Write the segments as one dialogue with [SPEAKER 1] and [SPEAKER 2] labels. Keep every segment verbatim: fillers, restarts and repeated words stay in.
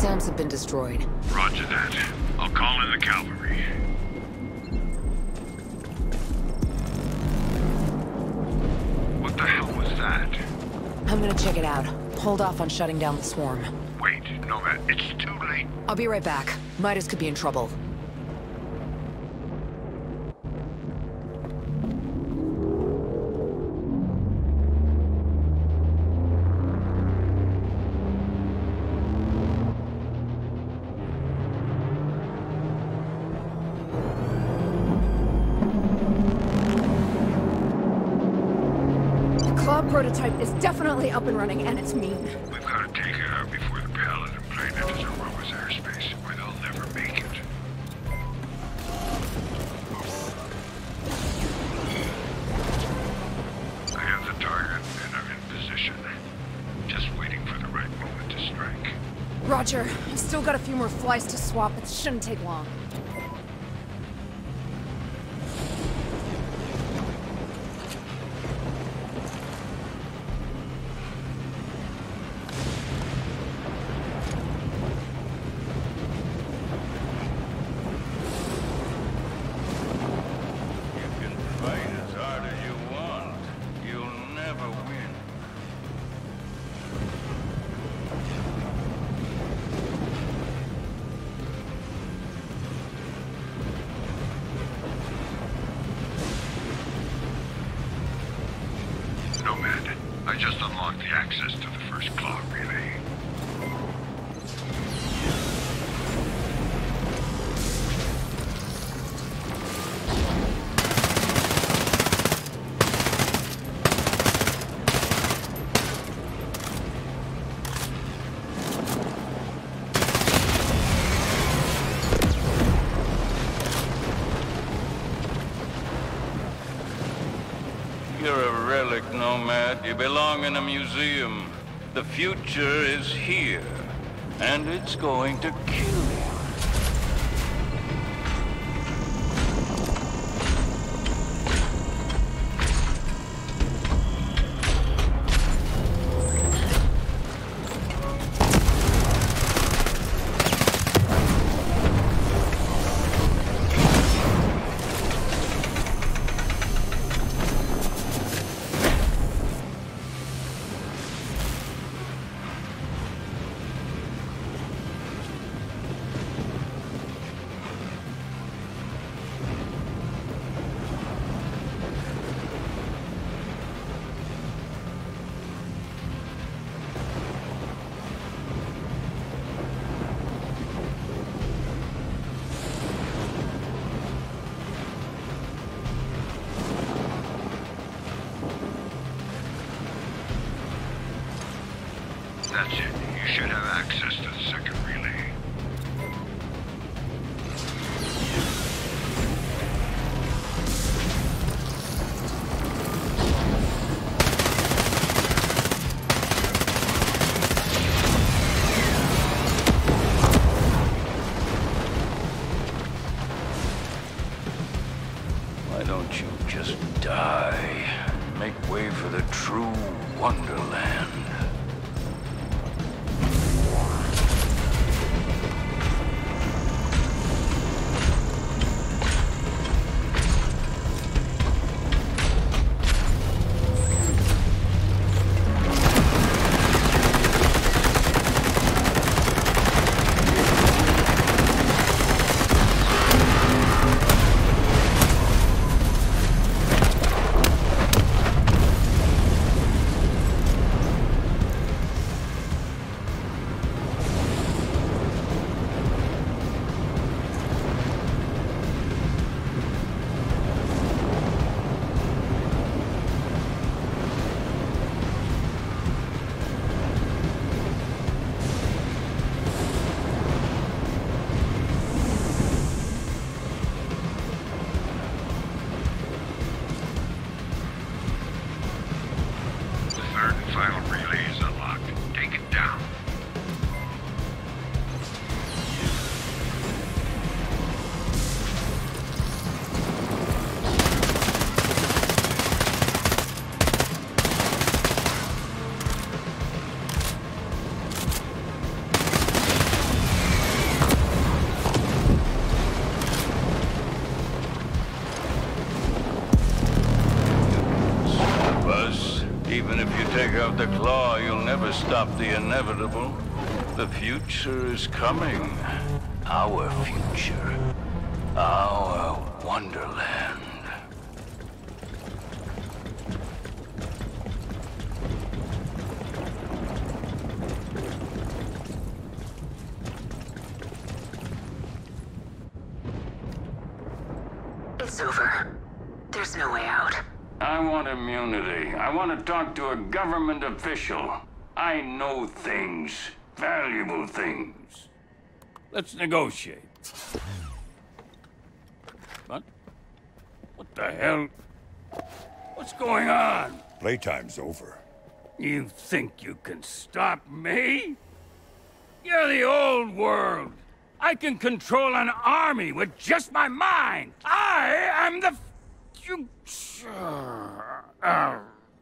[SPEAKER 1] Exams have been destroyed.
[SPEAKER 2] Roger that. I'll call in the cavalry. What the hell was that?
[SPEAKER 1] I'm gonna check it out. Hold off on shutting down the swarm.
[SPEAKER 2] Wait, Nomad, it's too late.
[SPEAKER 1] I'll be right back. Midas could be in trouble.
[SPEAKER 3] Prototype is definitely up and running, and it's mean.
[SPEAKER 2] We've got to take it out before the Paladin plane enters Aurora's airspace, or they'll never make it. I have the target, and I'm in position. Just waiting for the right moment to strike.
[SPEAKER 3] Roger. I've still got a few more flies to swap. It shouldn't take long.
[SPEAKER 2] Nomad, I just unlocked the access to the first clock relay.
[SPEAKER 4] You're a relic, Nomad. You belong in a museum. The future is here, and it's going to kill you. That's it. You should have access to the second relay. Why don't you just die? Make way for the true Wonderland. stop the inevitable. The future is coming. Our future. Our wonderland.
[SPEAKER 5] It's over. There's no way out.
[SPEAKER 4] I want immunity. I want to talk to a government official. I know things. Valuable things. Let's negotiate. What? What the hell? What's going on?
[SPEAKER 2] Playtime's over.
[SPEAKER 4] You think you can stop me? You're the old world. I can control an army with just my mind. I am the future. Uh.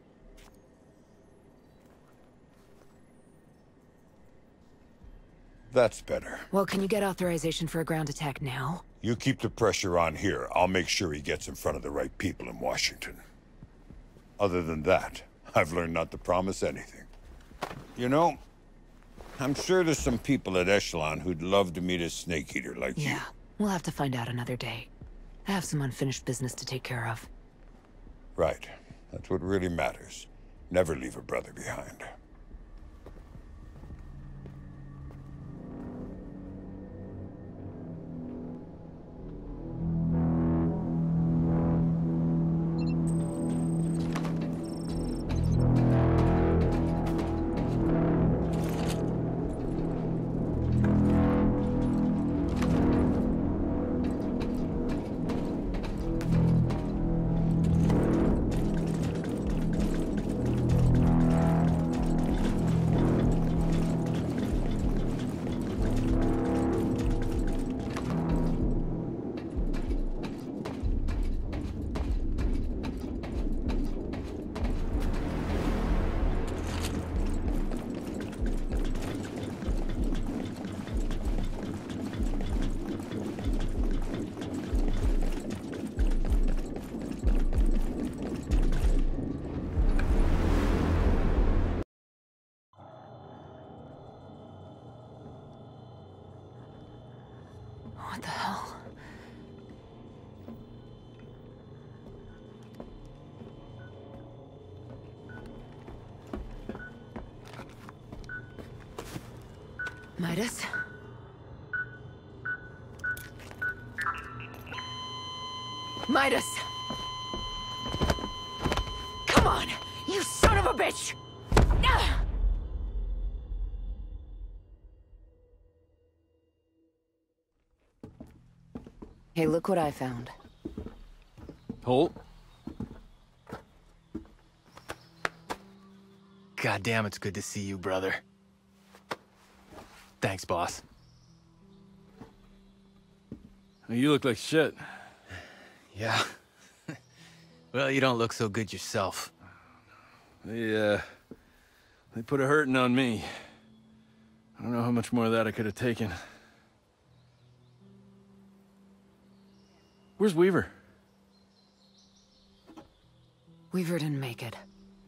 [SPEAKER 2] That's better.
[SPEAKER 1] Well, can you get authorization for a ground attack now?
[SPEAKER 2] You keep the pressure on here. I'll make sure he gets in front of the right people in Washington. Other than that, I've learned not to promise anything. You know, I'm sure there's some people at Echelon who'd love to meet a snake eater like you.
[SPEAKER 1] Yeah, we'll have to find out another day. I have some unfinished business to take care of.
[SPEAKER 2] Right. That's what really matters. Never leave a brother behind.
[SPEAKER 1] What the hell? Midas? Midas! Come on! You son of a bitch! Ah! Hey, look what I found.
[SPEAKER 6] Holt? God damn, it's good to see you, brother. Thanks, boss.
[SPEAKER 7] You look like shit.
[SPEAKER 6] Yeah. Well, you don't look so good yourself.
[SPEAKER 7] They, uh... They put a hurting on me. I don't know how much more of that I could have taken. Where's Weaver?
[SPEAKER 1] Weaver didn't make it.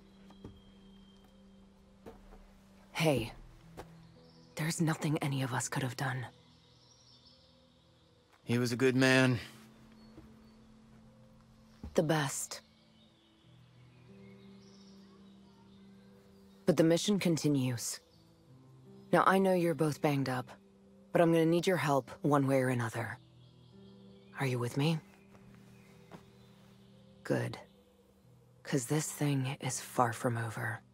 [SPEAKER 1] Hey. There's nothing any of us could have done.
[SPEAKER 6] He was a good man.
[SPEAKER 1] The best. But the mission continues. Now, I know you're both banged up, but I'm gonna need your help one way or another. Are you with me? Good. 'Cause this thing is far from over.